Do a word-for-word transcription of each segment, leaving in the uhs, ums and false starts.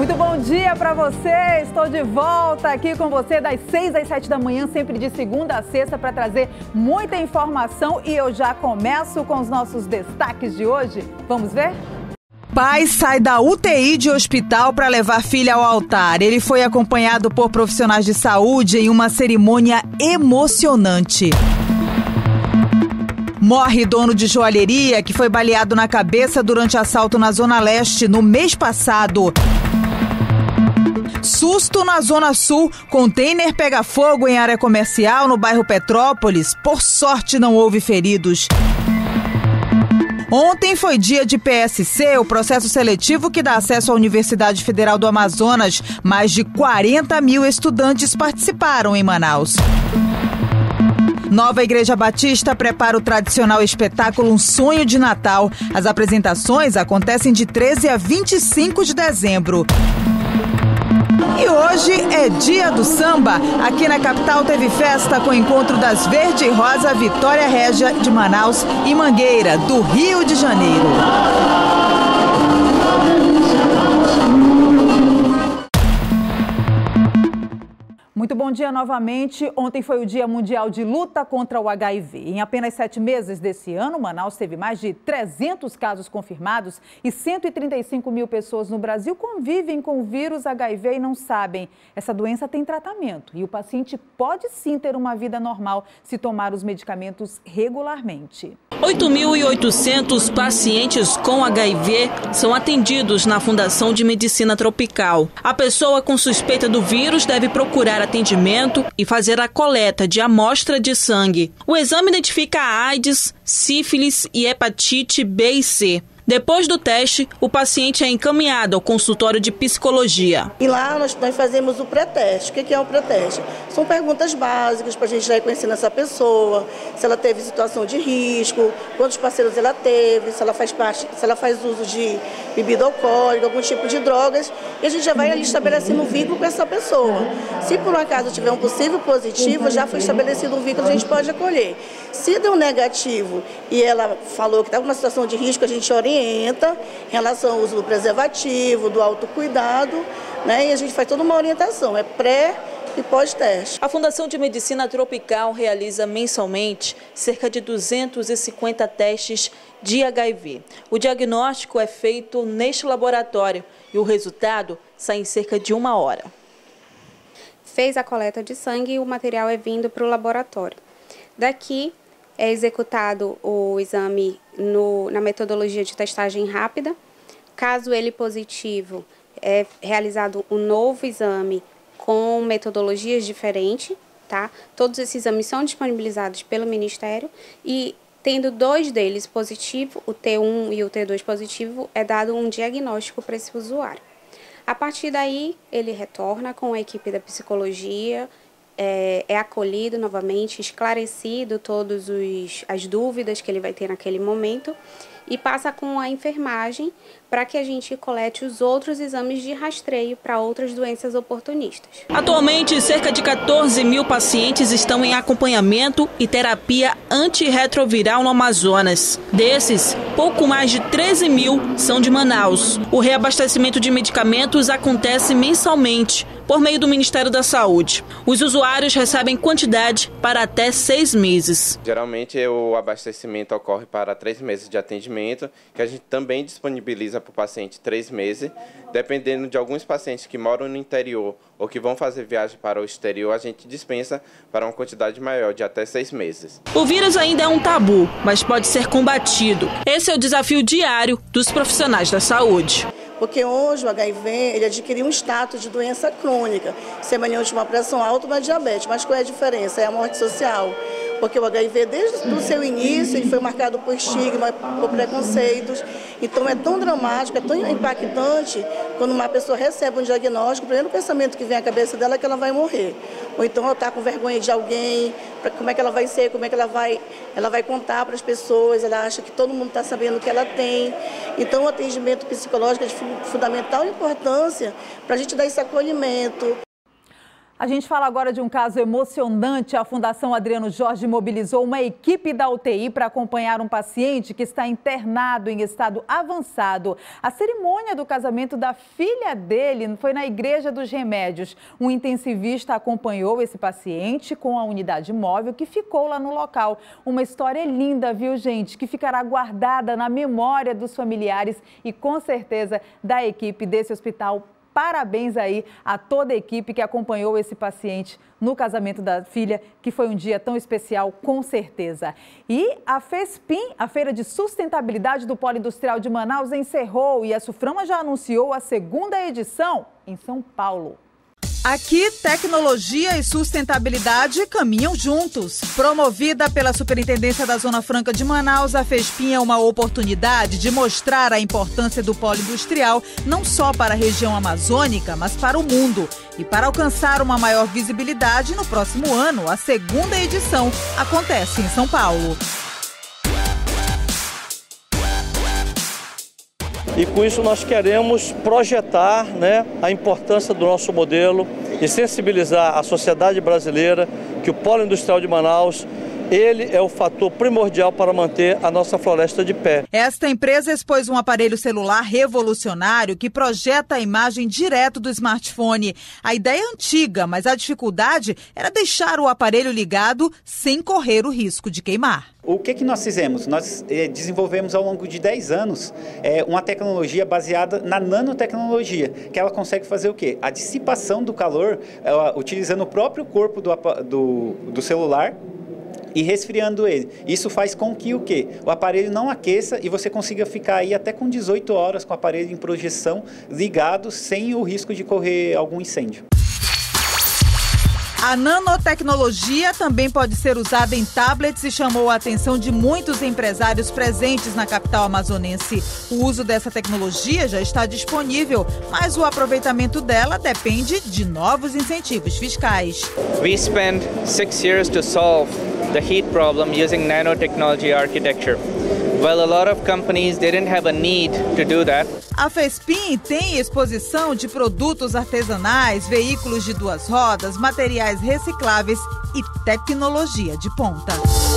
Muito bom dia para você, estou de volta aqui com você das seis às sete da manhã, sempre de segunda a sexta, para trazer muita informação e eu já começo com os nossos destaques de hoje. Vamos ver? Pai sai da U T I de hospital para levar filha ao altar. Ele foi acompanhado por profissionais de saúde em uma cerimônia emocionante. Morre dono de joalheria que foi baleado na cabeça durante assalto na Zona Leste no mês passado. Susto na Zona Sul, container pega fogo em área comercial no bairro Petrópolis. Por sorte não houve feridos. Ontem foi dia de P S C, o processo seletivo que dá acesso à Universidade Federal do Amazonas. Mais de quarenta mil estudantes participaram em Manaus. Nova Igreja Batista prepara o tradicional espetáculo Um Sonho de Natal. As apresentações acontecem de treze a vinte e cinco de dezembro. E hoje é dia do samba. Aqui na capital teve festa com o encontro das Verde e Rosa Vitória Régia de Manaus e Mangueira, do Rio de Janeiro. Muito bom dia novamente. Ontem foi o Dia Mundial de Luta contra o H I V. Em apenas sete meses desse ano, Manaus teve mais de trezentos casos confirmados e cento e trinta e cinco mil pessoas no Brasil convivem com o vírus H I V e não sabem. Essa doença tem tratamento e o paciente pode sim ter uma vida normal se tomar os medicamentos regularmente. oito mil e oitocentos pacientes com H I V são atendidos na Fundação de Medicina Tropical. A pessoa com suspeita do vírus deve procurar atendimento e fazer a coleta de amostra de sangue. O exame identifica a AIDS, sífilis e hepatite B e C. Depois do teste, o paciente é encaminhado ao consultório de psicologia. E lá nós, nós fazemos o pré-teste. O que é o pré-teste? São perguntas básicas para a gente já ir conhecendo essa pessoa, se ela teve situação de risco, quantos parceiros ela teve, se ela faz parte, se ela faz uso de bebida alcoólica, algum tipo de drogas, e a gente já vai ali estabelecendo um vínculo com essa pessoa. Se por um acaso tiver um possível positivo, já foi estabelecido um vínculo, a gente pode acolher. Se deu negativo e ela falou que está com uma situação de risco, a gente orienta em relação ao uso do preservativo, do autocuidado, né? E a gente faz toda uma orientação, é pré e pós-teste. A Fundação de Medicina Tropical realiza mensalmente cerca de duzentos e cinquenta testes de H I V. O diagnóstico é feito neste laboratório e o resultado sai em cerca de uma hora. Fez a coleta de sangue e o material é vindo para o laboratório. Daqui é executado o exame no, na metodologia de testagem rápida. Caso ele positivo, é realizado um novo exame com metodologias diferentes, tá? Todos esses exames são disponibilizados pelo Ministério e, tendo dois deles positivo, o T um e o T dois positivo, é dado um diagnóstico para esse usuário. A partir daí, ele retorna com a equipe da psicologia, É, é acolhido novamente, esclarecido todas as dúvidas que ele vai ter naquele momento e passa com a enfermagem para que a gente colete os outros exames de rastreio para outras doenças oportunistas. Atualmente, cerca de quatorze mil pacientes estão em acompanhamento e terapia antirretroviral no Amazonas. Desses, pouco mais de treze mil são de Manaus. O reabastecimento de medicamentos acontece mensalmente por meio do Ministério da Saúde. Os usuários recebem quantidade para até seis meses. Geralmente, o abastecimento ocorre para três meses de atendimento, que a gente também disponibiliza para o paciente três meses. Dependendo de alguns pacientes que moram no interior ou que vão fazer viagem para o exterior, a gente dispensa para uma quantidade maior, de até seis meses. O vírus ainda é um tabu, mas pode ser combatido. Esse é o desafio diário dos profissionais da saúde. Porque hoje o H I V ele adquiriu um status de doença crônica, semelhante a uma pressão alta ou uma diabetes. Mas qual é a diferença? É a morte social. Porque o H I V, desde o seu início, ele foi marcado por estigma, por preconceitos. Então é tão dramático, é tão impactante, quando uma pessoa recebe um diagnóstico, o primeiro pensamento que vem à cabeça dela é que ela vai morrer. Ou então ela está com vergonha de alguém, pra, como é que ela vai ser, como é que ela vai, ela vai contar para as pessoas, ela acha que todo mundo está sabendo o que ela tem. Então o atendimento psicológico é de fundamental importância para a gente dar esse acolhimento. A gente fala agora de um caso emocionante. A Fundação Adriano Jorge mobilizou uma equipe da U T I para acompanhar um paciente que está internado em estado avançado. A cerimônia do casamento da filha dele foi na Igreja dos Remédios. Um intensivista acompanhou esse paciente com a unidade móvel que ficou lá no local. Uma história linda, viu, gente? Que ficará guardada na memória dos familiares e, com certeza, da equipe desse hospital. Parabéns aí a toda a equipe que acompanhou esse paciente no casamento da filha, que foi um dia tão especial, com certeza. E a FESPIM, a Feira de Sustentabilidade do Polo Industrial de Manaus, encerrou e a SUFRAMA já anunciou a segunda edição em São Paulo. Aqui, tecnologia e sustentabilidade caminham juntos. Promovida pela Superintendência da Zona Franca de Manaus, a FESPIM é uma oportunidade de mostrar a importância do polo industrial não só para a região amazônica, mas para o mundo. E para alcançar uma maior visibilidade, no próximo ano, a segunda edição acontece em São Paulo. E com isso nós queremos projetar, né, a importância do nosso modelo e sensibilizar a sociedade brasileira que o Polo Industrial de Manaus, ele é o fator primordial para manter a nossa floresta de pé. Esta empresa expôs um aparelho celular revolucionário que projeta a imagem direto do smartphone. A ideia é antiga, mas a dificuldade era deixar o aparelho ligado sem correr o risco de queimar. O que que nós fizemos? Nós eh, desenvolvemos ao longo de dez anos eh, uma tecnologia baseada na nanotecnologia, que ela consegue fazer o quê? A dissipação do calor, eh, utilizando o próprio corpo do, do, do celular e resfriando ele. Isso faz com que o quê? O aparelho não aqueça e você consiga ficar aí até com dezoito horas com o aparelho em projeção ligado, sem o risco de correr algum incêndio. A nanotecnologia também pode ser usada em tablets e chamou a atenção de muitos empresários presentes na capital amazonense. O uso dessa tecnologia já está disponível, mas o aproveitamento dela depende de novos incentivos fiscais. We spent six years to solve the heat problem using nanotechnology architecture. While a lot of companies didn't have a need to do that. A FESPIM tem exposição de produtos artesanais, veículos de duas rodas, materiais recicláveis e tecnologia de ponta.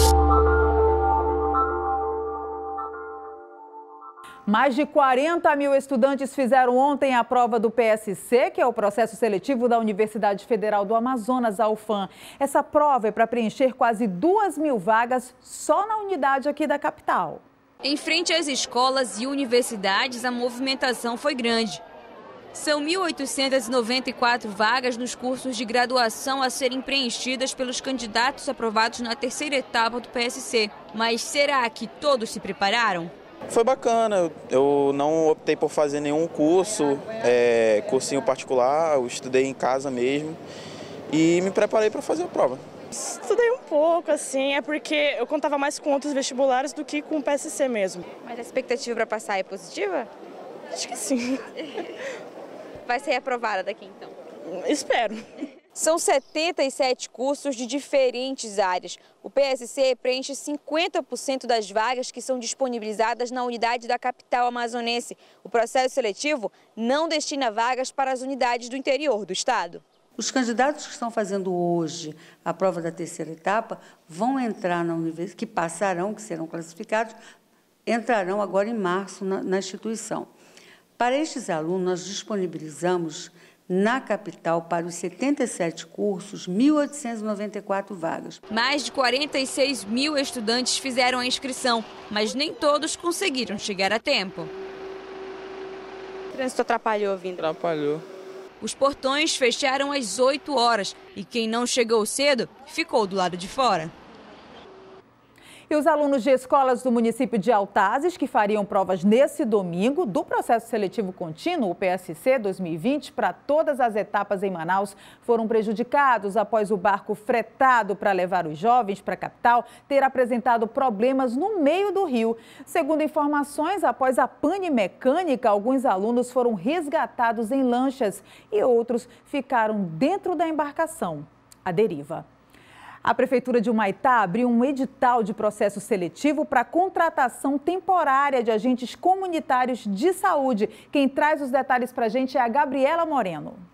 Mais de quarenta mil estudantes fizeram ontem a prova do P S C, que é o processo seletivo da Universidade Federal do Amazonas, a UFAM. Essa prova é para preencher quase duas mil vagas só na unidade aqui da capital. Em frente às escolas e universidades, a movimentação foi grande. São mil oitocentas e noventa e quatro vagas nos cursos de graduação a serem preenchidas pelos candidatos aprovados na terceira etapa do P S C. Mas será que todos se prepararam? Foi bacana, eu não optei por fazer nenhum curso, é, cursinho particular, eu estudei em casa mesmo e me preparei para fazer a prova. Estudei um pouco, assim, é porque eu contava mais com outros vestibulares do que com o P S C mesmo. Mas a expectativa para passar é positiva? Acho que sim. Vai ser aprovada daqui então? Espero. São setenta e sete cursos de diferentes áreas. O P S C preenche cinquenta por cento das vagas que são disponibilizadas na unidade da capital amazonense. O processo seletivo não destina vagas para as unidades do interior do estado. Os candidatos que estão fazendo hoje a prova da terceira etapa vão entrar na universidade, que passarão, que serão classificados, entrarão agora em março na, na instituição. Para estes alunos, nós disponibilizamos na capital, para os setenta e sete cursos, mil oitocentas e noventa e quatro vagas. Mais de quarenta e seis mil estudantes fizeram a inscrição, mas nem todos conseguiram chegar a tempo. O trânsito atrapalhou vindo? Atrapalhou. Os portões fecharam às oito horas e quem não chegou cedo ficou do lado de fora. E os alunos de escolas do município de Altazes, que fariam provas nesse domingo do processo seletivo contínuo, o P S C dois mil e vinte, para todas as etapas em Manaus, foram prejudicados após o barco fretado para levar os jovens para a capital ter apresentado problemas no meio do rio. Segundo informações, após a pane mecânica, alguns alunos foram resgatados em lanchas e outros ficaram dentro da embarcação à deriva. A Prefeitura de Humaitá abriu um edital de processo seletivo para contratação temporária de agentes comunitários de saúde. Quem traz os detalhes para a gente é a Gabriela Moreno.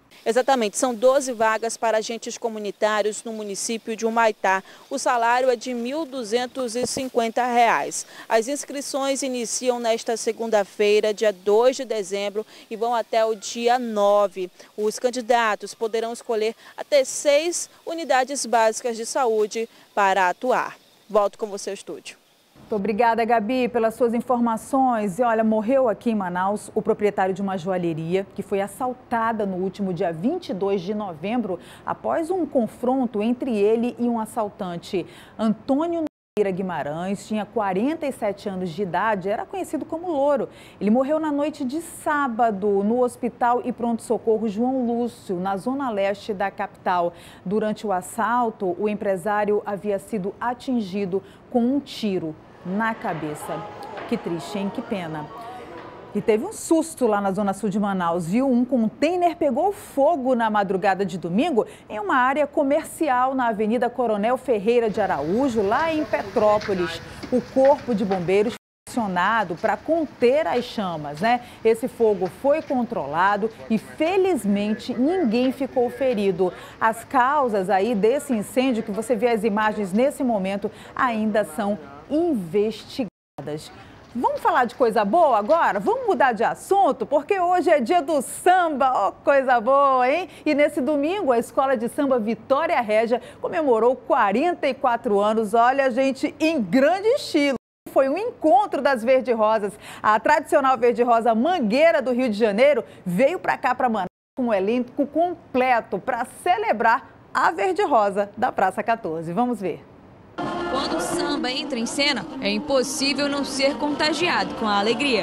Exatamente, são doze vagas para agentes comunitários no município de Humaitá. O salário é de mil duzentos e cinquenta reais. As inscrições iniciam nesta segunda-feira, dia dois de dezembro, e vão até o dia nove. Os candidatos poderão escolher até seis unidades básicas de saúde para atuar. Volto com você ao estúdio. Muito obrigada, Gabi, pelas suas informações. E olha, morreu aqui em Manaus o proprietário de uma joalheria que foi assaltada no último dia vinte e dois de novembro após um confronto entre ele e um assaltante. Antônio Guimarães tinha quarenta e sete anos de idade, era conhecido como Louro. Ele morreu na noite de sábado no Hospital e Pronto-Socorro João Lúcio, na zona leste da capital. Durante o assalto, o empresário havia sido atingido com um tiro na cabeça. Que triste, hein? Que pena. E teve um susto lá na zona sul de Manaus, viu? Um container pegou fogo na madrugada de domingo em uma área comercial na Avenida Coronel Ferreira de Araújo, lá em Petrópolis. O corpo de bombeiros foi acionado para conter as chamas, né? Esse fogo foi controlado e, felizmente, ninguém ficou ferido. As causas aí desse incêndio, que você vê as imagens nesse momento, ainda são investigadas. Vamos falar de coisa boa agora? Vamos mudar de assunto, porque hoje é dia do samba. Oh, coisa boa, hein? E nesse domingo, a Escola de Samba Vitória Régia comemorou quarenta e quatro anos. Olha, gente, em grande estilo. Foi um encontro das Verde-Rosas. A tradicional Verde-Rosa Mangueira do Rio de Janeiro veio para cá, para Manaus, com um elenco completo para celebrar a Verde-Rosa da Praça quatorze. Vamos ver. Quando o samba entra em cena, é impossível não ser contagiado com a alegria.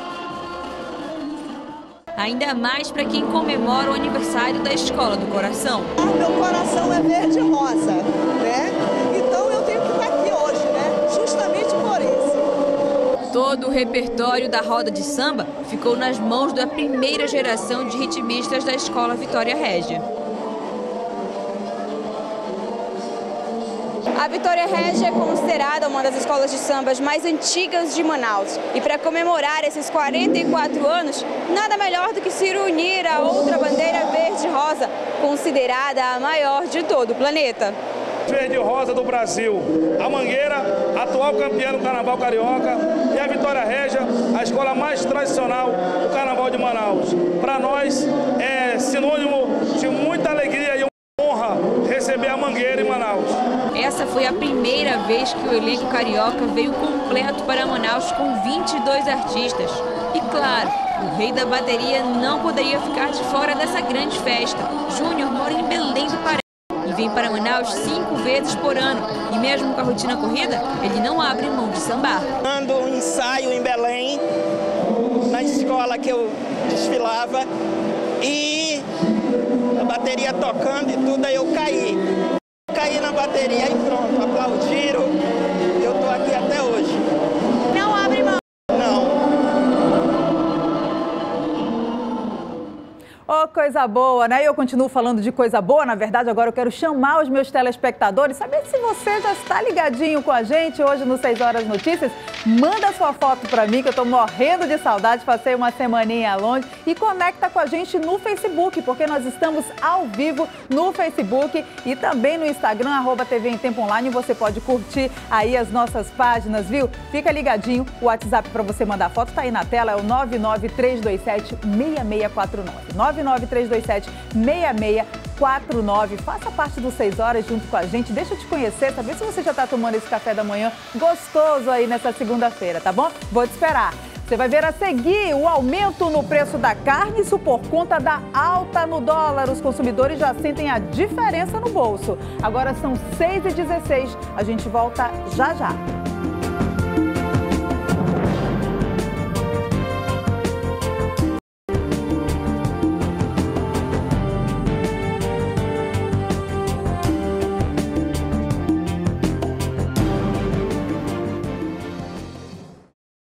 Ainda mais para quem comemora o aniversário da Escola do Coração. O meu coração é verde e rosa, né? Então eu tenho que estar aqui hoje, né? Justamente por isso. Todo o repertório da roda de samba ficou nas mãos da primeira geração de ritmistas da Escola Vitória Régia. A Vitória Régia é considerada uma das escolas de sambas mais antigas de Manaus. E para comemorar esses quarenta e quatro anos, nada melhor do que se unir a outra bandeira verde-rosa, considerada a maior de todo o planeta. Verde-rosa do Brasil, a Mangueira, atual campeã do Carnaval Carioca, e a Vitória Régia, a escola mais tradicional do Carnaval de Manaus. Para nós é sinônimo de muita alegria e honra receber a Mangueira em Manaus. Essa foi a primeira vez que o elenco carioca veio completo para Manaus com vinte e dois artistas. E claro, o rei da bateria não poderia ficar de fora dessa grande festa. Júnior mora em Belém do Pará e vem para Manaus cinco vezes por ano. E mesmo com a rotina corrida, ele não abre mão de sambar. Ando um ensaio em Belém, na escola que eu desfilava, e a bateria tocando e tudo, aí eu caí. Caí na bateria e pronto, aplaudiram, eu tô aqui até hoje. Não abre mão? Não. Oh, coisa boa, né? Eu continuo falando de coisa boa, na verdade, agora eu quero chamar os meus telespectadores, saber se você já está ligadinho com a gente hoje no seis horas Notícias. Manda sua foto para mim, que eu tô morrendo de saudade, passei uma semaninha longe, e conecta com a gente no Facebook, porque nós estamos ao vivo no Facebook e também no Instagram, arroba T V em Tempo Online. Você pode curtir aí as nossas páginas, viu? Fica ligadinho, o WhatsApp para você mandar foto tá aí na tela, é o nove nove três dois sete, seis seis quatro nove. nove nove três dois sete, seis seis quatro nove. Faça parte do seis horas junto com a gente. Deixa eu te conhecer, saber se você já está tomando esse café da manhã gostoso aí nessa segunda-feira, tá bom? Vou te esperar. Você vai ver a seguir o aumento no preço da carne, isso por conta da alta no dólar. Os consumidores já sentem a diferença no bolso. Agora são seis e dezesseis. A gente volta já já.